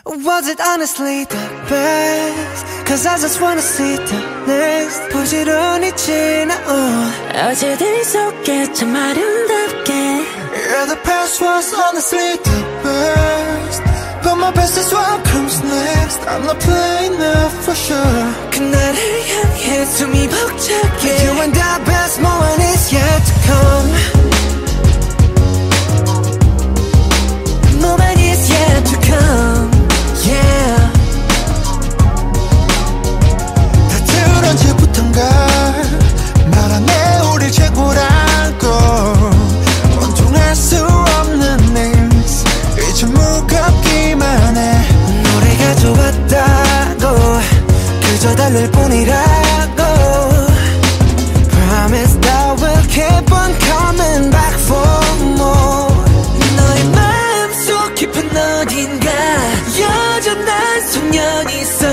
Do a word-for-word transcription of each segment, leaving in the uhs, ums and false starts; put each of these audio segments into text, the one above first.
Was it honestly the best? Cause I just wanna see the next. 부지런히 지나온 어제들 속에 참 아름답게. Yeah, the past was honestly the best, but my best is what comes next. I'm not playing now for sure. 그날을 향해 숨이 벅차게. You and the best moment is yet to come. Moment is yet to come. Yeah. 다들 언제부턴가 말하네 우리 최고라고. 원통할 수 없는 names 이제 무겁기만 해. 노래가 좋았다고 그저 달랠 뿐이라고. Promise that we'll keep on coming back for more. 너의 마음속 깊은 어딘가 여전한 소년이 있어.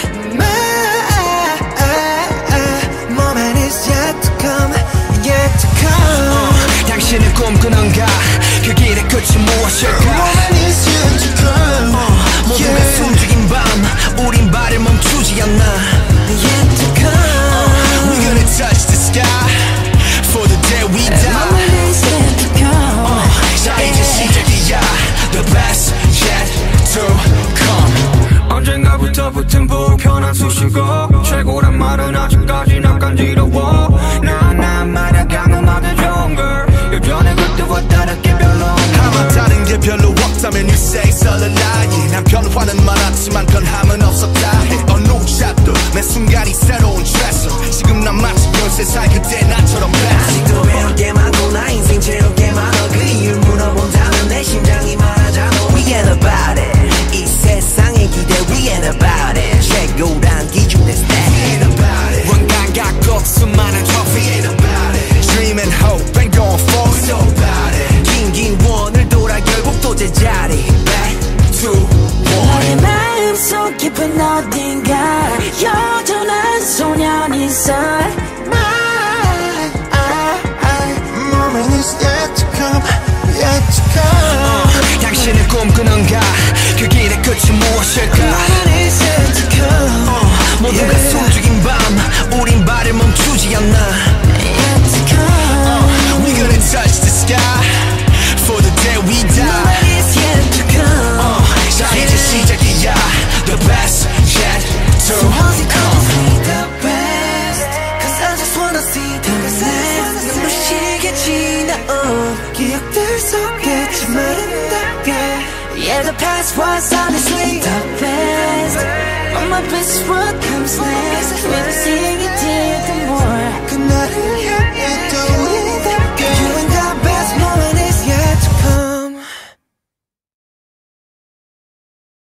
My moment is yet to come, yet to come. 어, 당신은 꿈꾸는가 그 길의 끝이 무엇일까. Moment is yet to come. 어, 모두가 yeah. 숨죽인 밤 우린 발을 멈추지 않나. Yet to come. 어, We're gonna touch the sky for the day we die. Moment is yet to come. 어, 자 이제 시작이야. The best yet to come. 언젠가부터 붙은 불편한 수식어. 최고란 말은 아직까지 난 간지러워. 나나 말아간 음악의 좋은 걸 예전에 그때와 다르게 별로 아마 다른 게 별로 없다면 you say it's a lie. 난 변화는 많았지만 변함은 없었다 해. 어느 샷도 매 순간이 새로운 트레서. 지금 난 마치 열세 살 그때 나처럼 best. 아직도 배울 게 많고 나 인생 채울 게 많아. 그 이유를 물어본다면 내 심장이 말하잖아. We ain't about it. 이 세상의 기대 We ain't about it. 최고란 기준의 stat. We ain't about it. 원간 갖고 수많은 trophy. We ain't about it. Dream and hope and going forward. So about it. 긴긴 원을 돌아 결국 또 제자리. Back to 너의 one. 마음속 깊은 어딘가 여전한 소년이 있어. Moment is yet to come, yet to come. 어, 당신은 꿈꾸는가 그 길의 끝이 무엇일까. Moment is yet to come. 어, 모두가 yeah. 숨죽인 밤 우린 발을 멈추지 않나. Yet to come. 어, We're gonna touch the sky for the day we die. Moment is yet to come. 어, 자 이제 시작이야. The best yet to So how's it come. gonna be the best? Cause I just wanna see the next. 눈부시게 지나온 기억들 속에 참 아름답게. Yeah, the past was honestly the best, but my best is what comes next. We'll see